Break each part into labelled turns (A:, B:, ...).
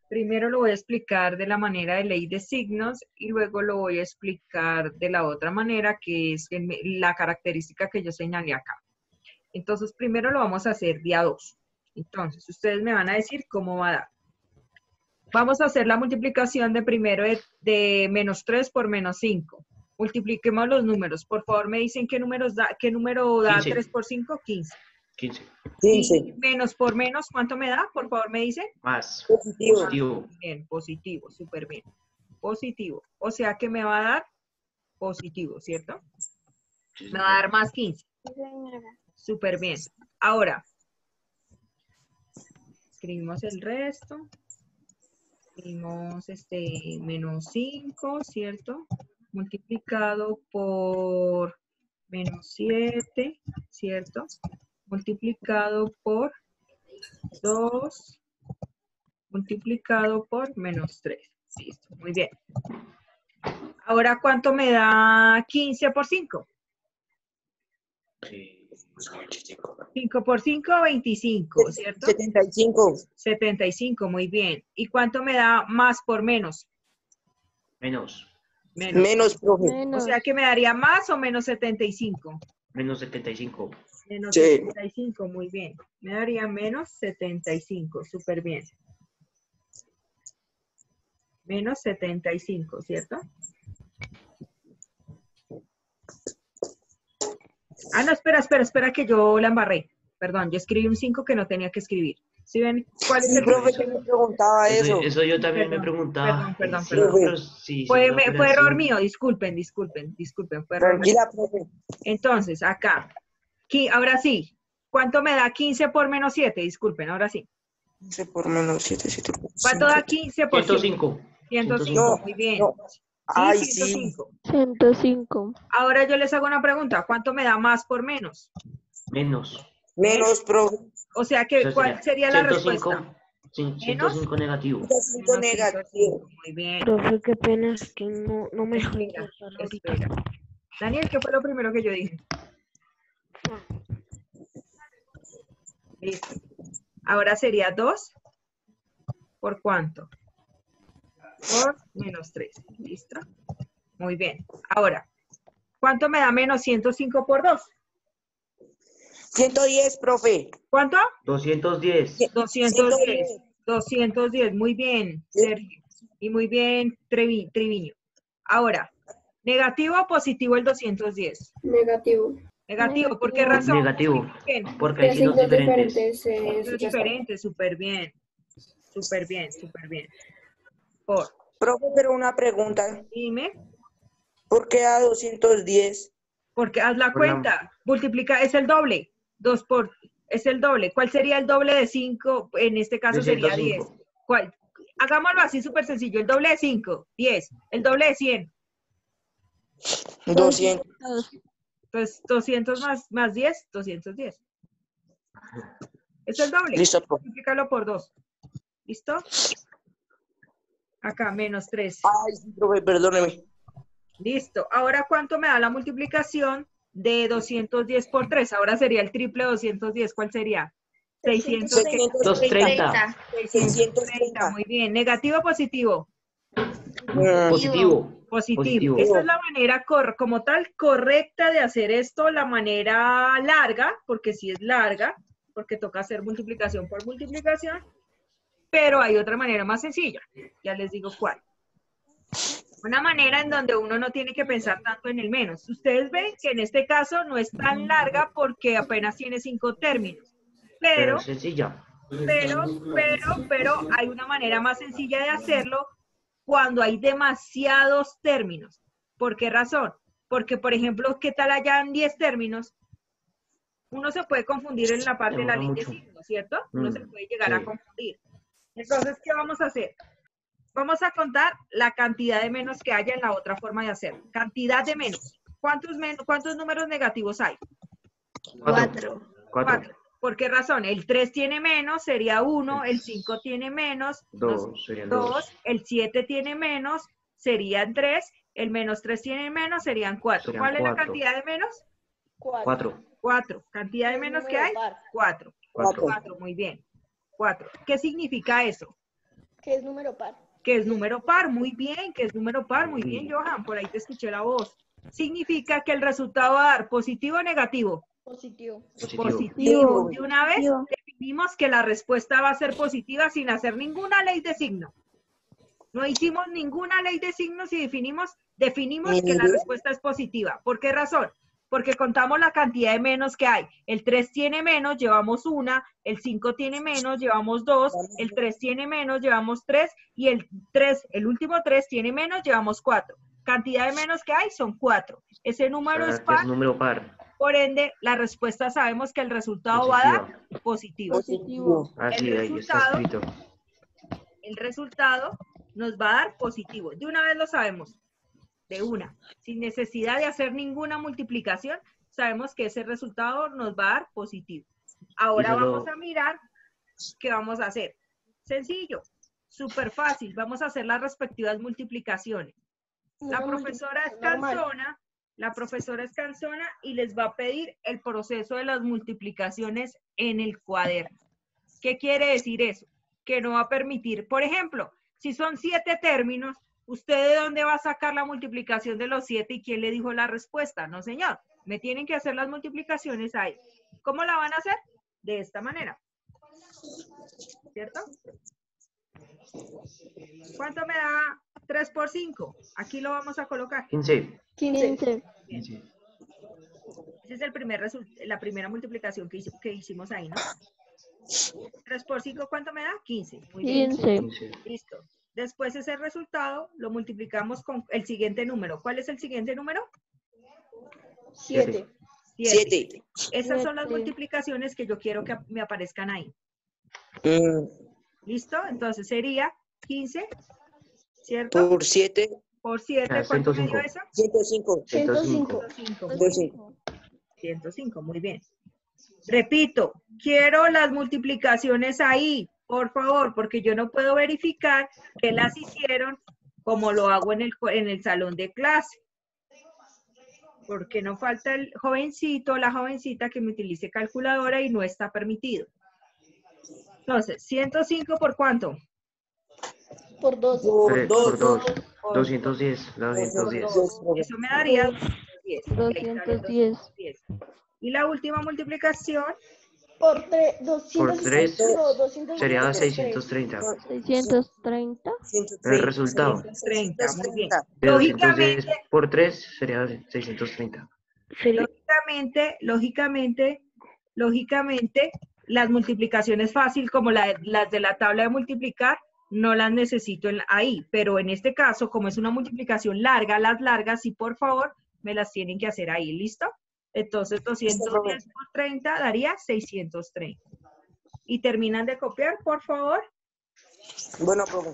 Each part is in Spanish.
A: Primero lo voy a explicar de la manera de ley de signos y luego lo voy a explicar de la otra manera, que es la característica que yo señalé acá. Entonces, primero lo vamos a hacer día 2. Entonces, ustedes me van a decir cómo va a dar. Vamos a hacer la multiplicación de primero de menos 3 por menos 5. Multipliquemos los números. Por favor, me dicen qué número da
B: 15.
A: 3 por 5, 15.
B: 15.
C: 15.
A: Y menos por menos, ¿cuánto me da? Por favor, me dicen.
B: Más.
C: Positivo.
B: Positivo.
A: Bien, positivo, súper bien. Positivo. O sea que me va a dar positivo, ¿cierto?
B: Sí,
A: Me va a dar más 15. Súper bien. Ahora, escribimos el resto. Escribimos menos 5, ¿cierto? Multiplicado por menos 7, ¿cierto? Multiplicado por 2, multiplicado por menos 3. Listo, muy bien. Ahora, ¿cuánto me da 15 por 5?
B: Sí.
A: 5 por 5, 25, ¿cierto?
C: 75.
A: 75, muy bien. ¿Y cuánto me da más por menos?
B: Menos.
C: Menos, profe.
A: O sea que me daría más o menos 75.
B: Menos 75.
A: Menos
C: Sí.
A: 75, muy bien. Me daría menos 75, súper bien. Menos 75, ¿cierto? Ah, no, espera, que yo la embarré. Perdón, yo escribí un 5 que no tenía que escribir. ¿Sí ven cuál es
C: Sí,
A: el
C: profe, yo me preguntaba eso.
B: Eso yo también me
A: Perdón,
B: preguntaba.
A: perdón.
B: Pero sí, hice
A: Fue
B: una
A: error
B: operación.
A: mío, disculpen, fue error mío.
C: Tranquila, profe.
A: Entonces, acá, ahora sí, ¿cuánto me da 15 por menos 7? Disculpen, ahora sí.
C: 15 por menos 7, 7 por
A: ¿Cuánto
C: 5.
A: da 15 por 7?
B: 105.
A: 105,
C: No,
A: muy bien.
C: no.
A: Sí,
C: Ay,
A: 105.
D: 105.
A: Ahora yo les hago una pregunta, ¿cuánto me da más por menos?
B: Menos.
C: Menos, profe.
A: O sea que,
B: Eso
A: ¿cuál sería la
B: 105.
A: respuesta?
B: Sí,
A: ¿Menos?
B: 105 negativo.
C: 105
A: Menos
C: negativo.
A: 105, muy bien.
D: Profe, qué pena, es que no me dejan
A: Espera,
D: ingresar ahorita.
A: espera. Daniel, ¿qué fue lo primero que yo dije? Listo. Ahora sería 2 por cuánto? Por menos 3. ¿Listo? Muy bien. Ahora, ¿cuánto me da menos 105 por 2?
C: 110, profe.
A: ¿Cuánto?
B: 210.
A: 210. 210. Muy bien, Sergio. Y muy bien, Triviño. Ahora, ¿negativo o positivo el 210?
E: Negativo.
A: Negativo. ¿Por qué razón?
B: Negativo.
A: Bien.
B: Porque hay signos diferentes.
A: Es diferente, súper bien. Súper bien. Por.
C: Profe, pero una pregunta.
A: Dime.
C: ¿Por qué a 210?
A: Porque haz la
B: Por la-
A: cuenta. Multiplica, es el doble. Es el doble. ¿Cuál sería el doble de 5? En este caso
B: De
A: sería 10.
B: 105.
A: ¿Cuál? Hagámoslo así súper sencillo. El doble de 5, 10. El doble de 100.
C: 200.
A: Entonces, 200 más 10, 210. Es el doble.
C: Listo, profe.
A: Multiplícalo por 2. ¿Listo? Acá, menos 3.
C: Ay, sí, profe, perdóneme.
A: Listo. Ahora, ¿cuánto me da la multiplicación de 210 por 3? Ahora sería el triple de 210. ¿Cuál sería? 600.
B: 230.
A: 630. Muy bien. ¿Negativo o positivo?
B: Positivo.
A: Positivo. Esta es la manera como tal correcta de hacer esto, la manera larga, porque sí es larga, porque toca hacer multiplicación por multiplicación, pero hay otra manera más sencilla. Ya les digo cuál. Una manera en donde uno no tiene que pensar tanto en el menos. Ustedes ven que en este caso no es tan larga porque apenas tiene 5 términos.
B: Pero
A: Pero
B: es sencilla.
A: hay una manera más sencilla de hacerlo cuando hay demasiados términos. ¿Por qué razón? Porque, por ejemplo, ¿qué tal hayan 10 términos? Uno se puede confundir en la parte de la
B: Demora
A: ley de
B: mucho.
A: signos, ¿cierto? Uno se puede llegar a
B: Sí.
A: confundir. Entonces, ¿qué vamos a hacer? Vamos a contar la cantidad de menos que haya en la otra forma de hacerlo. Cantidad de menos. ¿Cuántos números negativos hay?
B: 4.
A: 4. ¿Por qué razón? El 3 tiene menos, sería 1, el 5 tiene menos,
B: 2. Serían
A: 2,
B: 2.
A: el 7 tiene menos, serían 3, el menos 3 tiene menos, serían 4.
B: Serían
A: ¿Cuál es la
B: 4.
A: cantidad de menos?
B: 4.
A: 4. ¿Cantidad de menos que hay? 4.
B: 4.
A: 4, muy bien. 4. ¿Qué significa eso?
E: Que es número par.
A: Que es número par, muy bien, que es número par, muy bien, Johan, por ahí te escuché la voz. Significa que el resultado va a dar positivo o negativo.
E: Positivo.
A: Positivo. De una vez
D: Positivo.
A: definimos que la respuesta va a ser positiva sin hacer ninguna ley de signo. No hicimos ninguna ley de signos y definimos que la respuesta es positiva. ¿Por qué razón? Porque contamos la cantidad de menos que hay. El 3 tiene menos, llevamos 1, el 5 tiene menos, llevamos 2, el 3 tiene menos, llevamos 3, y el último 3 tiene menos, llevamos 4. Cantidad de menos que hay son 4. Ese número es
B: Que
A: par,
B: es número par.
A: por ende, la respuesta sabemos que el resultado va a dar positivo.
E: Positivo.
B: Así,
A: El
B: ahí está
A: resultado-
B: escrito.
A: El resultado nos va a dar positivo. De una vez lo sabemos. De una. Sin necesidad de hacer ninguna multiplicación, sabemos que ese resultado nos va a dar positivo. Ahora
B: solo-
A: vamos a mirar qué vamos a hacer. Sencillo, súper fácil. Vamos a hacer las respectivas multiplicaciones. La profesora es cansona y les va a pedir el proceso de las multiplicaciones en el cuaderno. ¿Qué quiere decir eso? Que no va a permitir, por ejemplo, si son 7 términos, ¿usted de dónde va a sacar la multiplicación de los 7 y quién le dijo la respuesta? No, señor. Me tienen que hacer las multiplicaciones ahí. ¿Cómo la van a hacer? De esta manera. ¿Cierto? ¿Cuánto me da 3 por 5? Aquí lo vamos a colocar.
B: 15.
E: 15.
B: 15.
A: Ese es la primera multiplicación que hicimos ahí, ¿no? 3 por 5, ¿cuánto me da? 15. Muy bien.
D: 15.
B: 15.
A: Listo. Después ese resultado lo multiplicamos con el siguiente número. ¿Cuál es el siguiente número?
E: 7.
C: 7.
A: Esas son las
D: Siete.
A: multiplicaciones que yo quiero que me aparezcan ahí. ¿Listo? Entonces sería 15, ¿cierto?
C: Por 7,
A: Por 7, ¿cuánto me dio
B: 105.
A: eso?
C: 105.
E: 105.
A: 105.
C: 105.
A: 105, muy bien. Repito, quiero las multiplicaciones ahí, por favor, porque yo no puedo verificar que las hicieron como lo hago en el salón de clase. Porque no falta el jovencito o la jovencita que me utilice calculadora y no está permitido. Entonces, 105 ¿por cuánto?
E: Por 2.
C: Por 2.
B: Por 2. 210. La 210.
A: Eso me daría 210. Ok, sale
D: 210.
A: 210. Y la última multiplicación,
E: Por 3. 210.
B: Sería 630.
D: 630.
B: El resultado
A: 30, muy bien.
B: de 210
A: Lógicamente,
B: por 3 sería 630.
A: lógicamente, las multiplicaciones fácil como las de la tabla de multiplicar, no las necesito ahí, pero en este caso, como es una multiplicación larga, las largas, sí, por favor, me las tienen que hacer ahí, ¿listo? Entonces, 210 por 30 daría 630. ¿Y terminan de copiar, por favor?
C: Bueno, profe.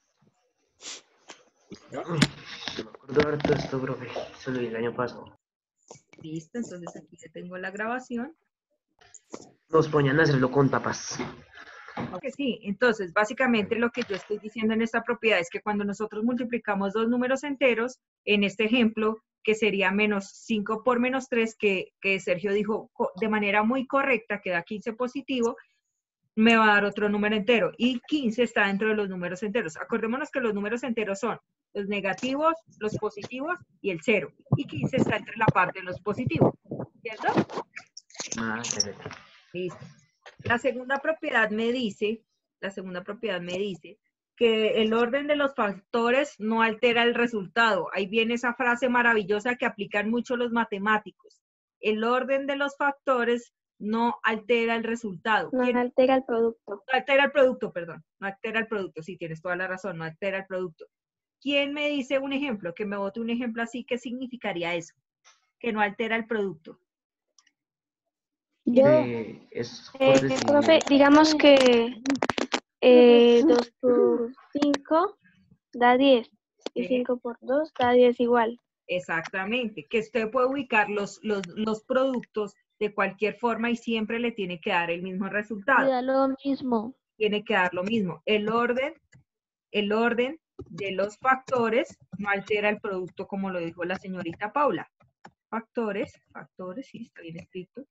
B: Yo me acuerdo harto de esto, profe. Se lo vi el año pasado.
A: Listo, entonces aquí ya tengo la grabación.
B: Nos ponían a hacerlo con tapas.
A: Ok, sí, entonces básicamente lo que yo estoy diciendo en esta propiedad es que cuando nosotros multiplicamos dos números enteros, en este ejemplo, que sería menos 5 por menos 3, que Sergio dijo de manera muy correcta, que da 15 positivo, me va a dar otro número entero. Y 15 está dentro de los números enteros. Acordémonos que los números enteros son los negativos, los positivos y el 0. Y 15 está entre la parte de los positivos. ¿Cierto?
B: Ah, perfecto.
A: Listo. La segunda propiedad me dice que el orden de los factores no altera el resultado. Ahí viene esa frase maravillosa que aplican mucho los matemáticos. El orden de los factores no altera el resultado.
D: No altera el producto.
A: No altera el producto, perdón. No altera el producto. Sí, tienes toda la razón. No altera el producto. ¿Quién me dice un ejemplo? Que me bote un ejemplo así. ¿Qué significaría eso? Que no altera el producto.
D: Yo,
B: Es por decir,
D: profe, digamos que 2 por 5 da 10 y
A: Sí.
D: 5 por 2 da 10 igual.
A: Exactamente, que usted puede ubicar los productos de cualquier forma y siempre le tiene que dar el mismo
D: Y
A: resultado.
D: da lo mismo.
A: Tiene que dar lo mismo. El orden de los factores no altera el producto, como lo dijo la señorita Paula. Factores, sí, está bien escrito.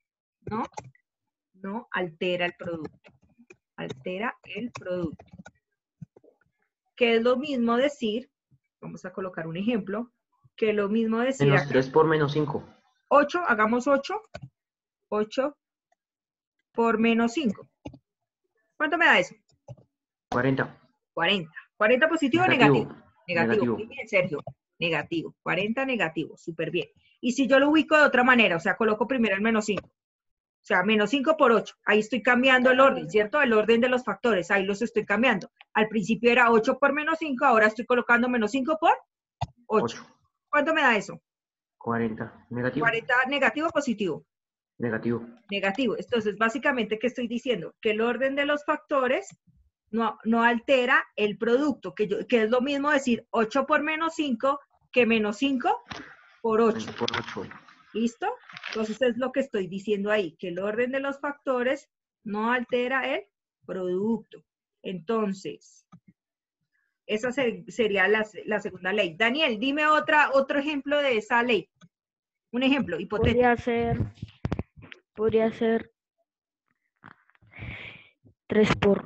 A: No altera el producto. Altera el producto. que es lo mismo decir, vamos a colocar un ejemplo, que es lo mismo decir
B: Menos
A: acá.
B: 3 por menos 5.
A: 8, hagamos 8. 8 por menos 5. ¿Cuánto me da eso?
B: 40.
A: 40. ¿40 positivo o negativo?
B: Negativo.
A: Muy bien, Sergio. Negativo. 40 negativo. Súper bien. Y si yo lo ubico de otra manera, o sea, coloco primero el menos 5. O sea, menos 5 por 8. Ahí estoy cambiando el orden, ¿cierto? El orden de los factores. Ahí los estoy cambiando. Al principio era 8 por menos 5. Ahora estoy colocando menos 5 por 8. ¿Cuánto me da eso?
B: 40. Negativo.
A: 40 negativo o positivo.
B: Negativo.
A: Negativo. Entonces, básicamente, ¿qué estoy diciendo? Que el orden de los factores no altera el producto, que es lo mismo decir 8 por menos 5 que menos 5 por 8.
B: Por 8.
A: ¿Listo? Entonces es lo que estoy diciendo ahí, que el orden de los factores no altera el producto. Entonces, esa sería la segunda ley. Daniel, dime otro ejemplo de esa ley. Un ejemplo hipotético.
F: Podría ser 3 por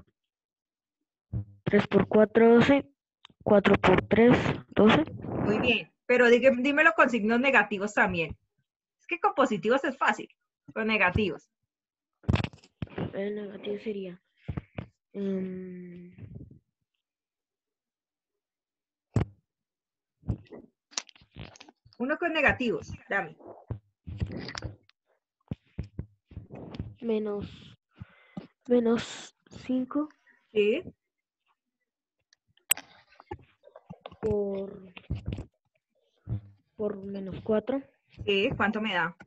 F: 4, 12. 4 por 3, 12.
A: Muy bien, pero dímelo con signos negativos también. Es que con positivos es fácil, con negativos.
F: El negativo sería
A: Uno con negativos, dame.
F: menos 5
A: ¿Sí?
F: por menos 4.
A: ¿Sí? ¿Cuánto me da?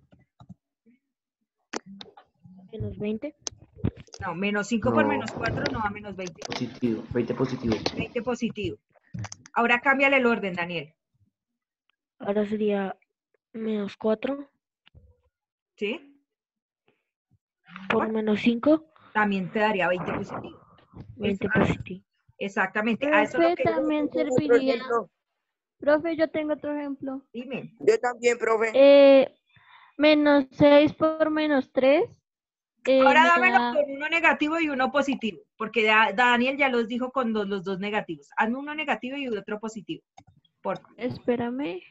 F: Menos 20.
A: No, menos 5 por menos 4 no da menos 20.
B: Positivo. 20 positivo.
A: 20 positivo. Ahora cámbiale el orden, Daniel.
F: Ahora sería menos 4
A: ¿Sí?
F: por menos 5.
A: También te daría 20 positivo.
F: 20 positivo.
A: Exactamente. A eso es lo
D: Profe,
A: que
D: también
C: Otro
D: serviría.
C: ejemplo.
D: Profe, yo tengo otro ejemplo.
A: dime.
C: Yo también, profe.
D: Menos 6 por menos 3.
A: Ahora dámelo con uno negativo y uno positivo, porque Daniel ya los dijo con los dos negativos. Hazme uno negativo y otro positivo. Por favor.
D: Espérame.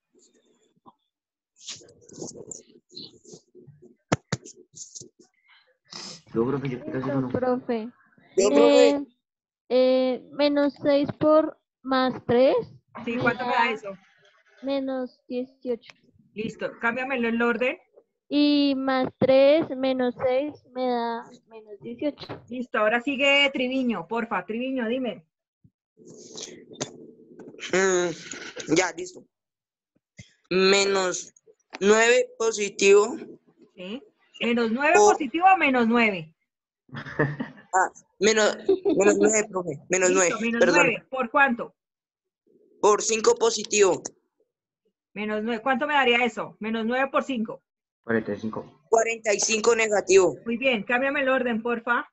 B: Yo, profe, yo quiero hacer
D: No,
B: uno.
D: profe.
C: Yo, profe.
D: Menos 6 por más 3.
A: Sí, ¿cuánto me da eso?
D: Menos 18.
A: Listo, cámbiamelo el orden.
D: Y más 3 menos 6 me da menos 18.
A: Listo, ahora sigue Triviño, porfa. Triviño, dime.
C: Ya, listo. Menos 9 positivo.
A: ¿Sí? ¿Menos 9
C: O-
A: positivo o menos 9?
C: Menos 9, profe. Menos 9,
A: Listo, menos
C: perdón.
A: 9. ¿Por cuánto?
C: Por 5 positivo.
A: Menos 9. ¿Cuánto me daría eso? Menos 9 por 5.
B: 45.
C: 45 negativo.
A: Muy bien, cámbiame el orden, porfa.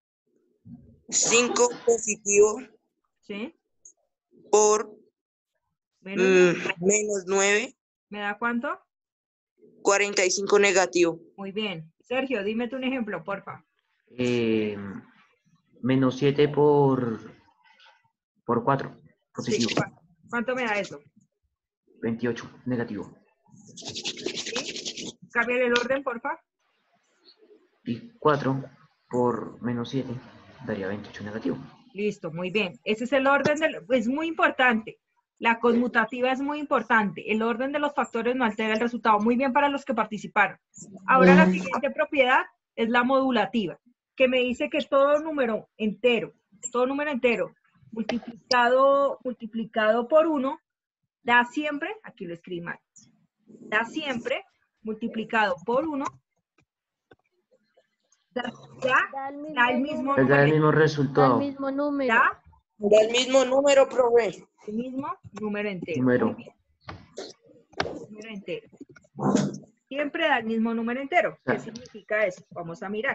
C: 5 positivo
A: ¿Sí?
C: por
A: Menos 9.
C: menos 9.
A: ¿Me da cuánto?
C: 45 negativo.
A: Muy bien. Sergio, dime tú un ejemplo, porfa.
B: Menos 7 por 4. Positivo.
A: Sí, ¿cuánto me da eso?
B: 28. Negativo.
A: ¿Sí? Cámbiale el orden, porfa.
B: Y 4 por menos 7 daría 28 negativo.
A: Listo, muy bien. Ese es el orden es muy importante. La conmutativa es muy importante. El orden de los factores no altera el resultado. Muy bien para los que participaron. Ahora la siguiente propiedad es la modulativa, que me dice que todo número entero multiplicado por 1 da siempre, aquí lo escribí mal, da siempre multiplicado por 1 da el mismo
B: Les da el mismo
D: Da el
B: resultado.
D: mismo número.
C: Da el mismo número, profe.
A: El mismo número entero.
B: Número.
A: Muy bien. Número entero. Siempre da el mismo número entero. ¿Qué significa eso? Vamos a mirar.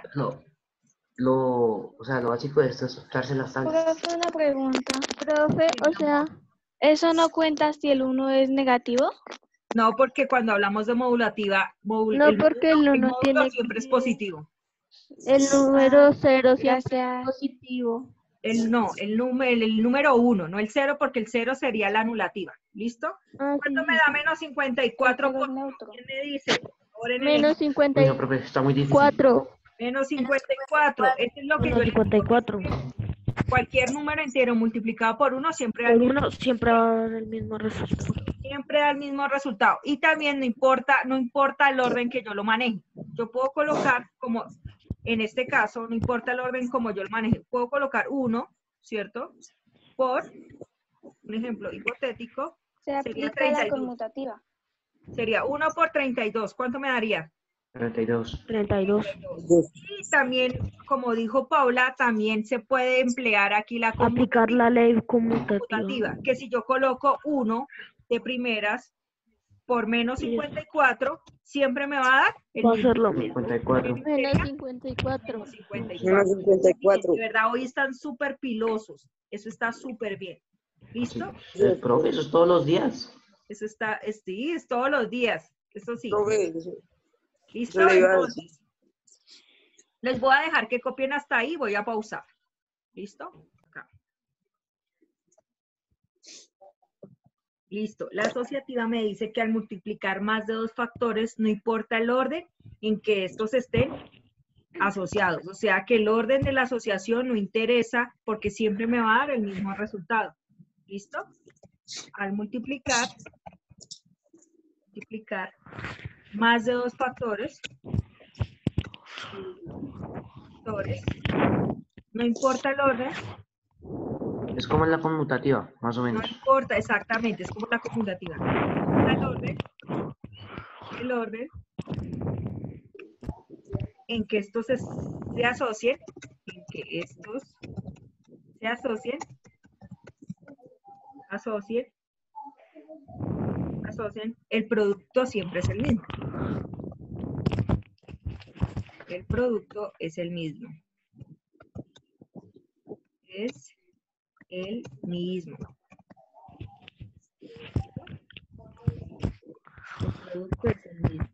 B: O sea, lo básico de esto es usarse las tablas.
D: Profe, una pregunta. Profe, o sea, ¿eso no cuenta si el 1 es negativo?
A: No, porque cuando hablamos de modulativa,
D: No, porque el 1
A: módulo
D: tiene
A: siempre es positivo.
D: el número 0 siempre es
E: Gracias.
D: positivo.
A: el número 1, no el 0, porque el 0 sería la anulativa. ¿Listo?
D: Ah,
A: ¿Cuánto
D: sí,
A: me
D: sí,
A: da
D: sí.
A: menos 54
D: Pero
A: por
D: es neutro.
A: ¿quién me dice? Ahora en el
D: Menos
A: ejemplo.
B: Uy, no, profe, está muy difícil.
D: 54.
A: Menos 54. Eso es lo que yo
F: Menos
A: le digo.
F: 54.
A: Cualquier número entero multiplicado por 1 siempre da
F: Por
A: el mismo,
F: 1 siempre va a dar el mismo resultado.
A: siempre da el mismo resultado. Y también no importa el orden que yo lo maneje. Yo puedo colocar como, en este caso, no importa el orden como yo lo maneje. Puedo colocar 1, ¿cierto? Por, un ejemplo hipotético,
D: Se
A: sería
D: aplica la
A: 32.
D: conmutativa.
A: Sería 1 por 32. ¿Cuánto me daría?
B: 32.
F: 32.
A: Y también, como dijo Paula, también se puede emplear aquí la
F: Aplicar la ley conmutativa.
A: conmutativa, que si yo coloco 1 de primeras por menos 54, siempre me va a dar el
F: Va a
A: mismo.
F: ser lo mismo.
B: 54.
D: Menos 54.
C: Menos
A: 54.
C: 54.
A: De verdad, hoy están súper pilosos. Eso está súper bien.
B: Sí.
A: ¿Listo?
B: Profe, eso es todos los días.
A: Eso está, sí, es todos los días. Eso sí.
C: Profe,
A: ¿Listo?
C: yo le iba a decir.
A: Entonces, les voy a dejar que copien hasta ahí. Voy a pausar. ¿Listo? Acá. Listo. La asociativa me dice que al multiplicar más de 2 factores, no importa el orden en que estos estén asociados. O sea que el orden de la asociación no interesa porque siempre me va a dar el mismo resultado. ¿Listo? Al multiplicar más de 2 factores, no importa el orden,
B: Es como en la conmutativa, más o
A: no
B: menos.
A: importa exactamente, es como la conmutativa. El orden en que estos se asocien, el producto siempre es el mismo. El producto es el mismo. Es el mismo. El producto es el mismo.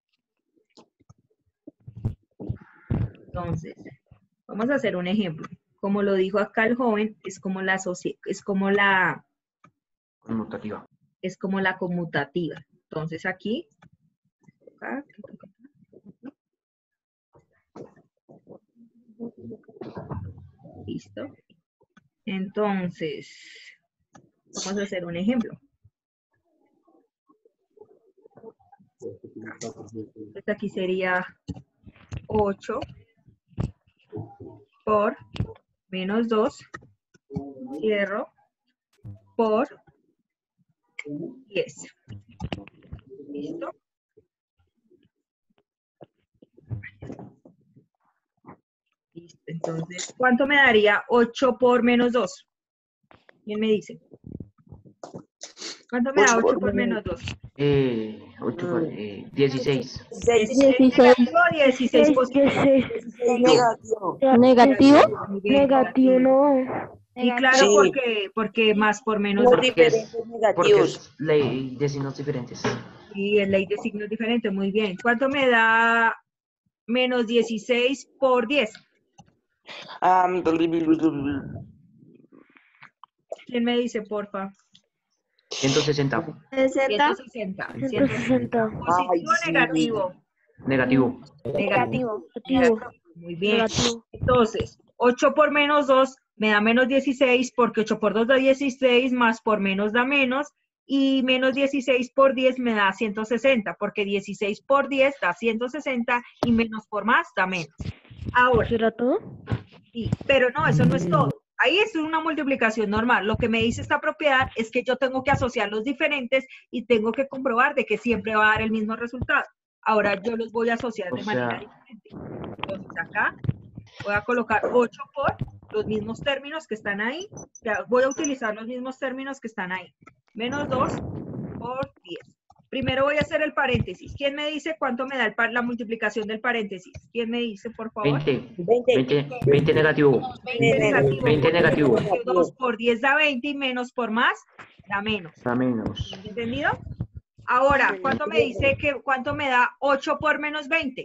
A: Entonces, vamos a hacer un ejemplo. Como lo dijo acá el joven, es como la
B: Conmutativa.
A: conmutativa. Entonces aquí, listo. Entonces, vamos a hacer un ejemplo. Entonces aquí sería 8 por menos 2, cierro, por 10. ¿Listo? Listo. Entonces, ¿cuánto me daría 8 por menos 2? ¿Quién me dice? ¿Cuánto me da 8 por menos 2?
B: 16.
A: 16 negativo, 16 positivo.
F: 16.
C: Negativo.
D: ¿Negativo?
A: Muy bien,
F: Negativo no.
A: Y claro,
C: Sí.
A: porque más por menos
C: Los
A: 2.
C: diferentes
B: Porque
C: negativos.
B: es ley de signos diferentes.
A: Y en ley de signos diferentes, muy bien. ¿Cuánto me da menos 16 por 10? ¿Quién me dice, porfa?
B: 160.
A: 160.
F: 160.
A: ¿Positivo
C: Ay,
A: o
C: sí.
A: negativo?
B: Negativo.
A: Negativo.
F: Negativo.
A: Muy bien.
F: Negativo.
A: Entonces, 8 por menos 2 me da menos 16, porque 8 por 2 da 16, más por menos da menos, y menos 16 por 10 me da 160, porque 16 por 10 da 160, y menos por más da menos. Ahora,
F: ¿Será todo?
A: sí, pero no, eso no es todo. Ahí es una multiplicación normal. Lo que me dice esta propiedad es que yo tengo que asociar los diferentes y tengo que comprobar de que siempre va a dar el mismo resultado. Ahora yo los voy a asociar de manera diferente. Entonces acá voy a colocar 8 por los mismos términos que están ahí. Ya voy a utilizar los mismos términos que están ahí. Menos 2 por 10. Primero voy a hacer el paréntesis. ¿Quién me dice cuánto me da la multiplicación del paréntesis? ¿Quién me dice, por favor?
B: 20 negativo.
A: 20 negativo.
B: 20 negativo.
A: 2 por 10 da 20 y menos por más da menos.
B: Da menos.
A: ¿Entendido? Ahora, ¿cuánto me dice cuánto me da 8 por menos 20?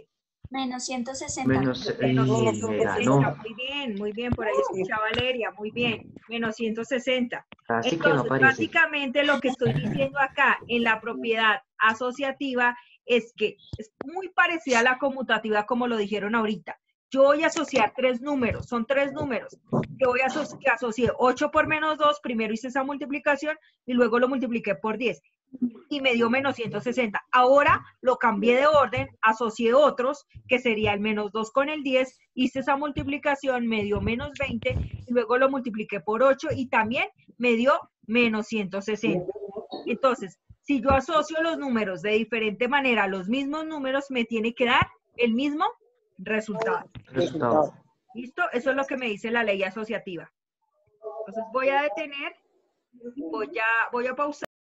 G: Menos 160.
B: Menos,
A: Menos
B: me
A: 160,
B: ganó.
A: muy bien, por ahí escuchaba Valeria, muy bien, menos 160.
B: Así que no
A: Entonces,
B: aparece.
A: básicamente lo que estoy diciendo acá en la propiedad asociativa es que es muy parecida a la conmutativa como lo dijeron ahorita. Yo voy a asociar tres números, son tres números. Que voy a asociar 8 por menos 2, primero hice esa multiplicación y luego lo multipliqué por 10 y me dio menos 160. Ahora lo cambié de orden, asocié otros, que sería el menos 2 con el 10, hice esa multiplicación, me dio menos 20, y luego lo multipliqué por 8 y también me dio menos 160. Entonces, si yo asocio los números de diferente manera a los mismos números, me tiene que dar el mismo resultado.
B: Resultado.
A: ¿Listo? Eso es lo que me dice la ley asociativa. Entonces voy a detener, voy a pausar.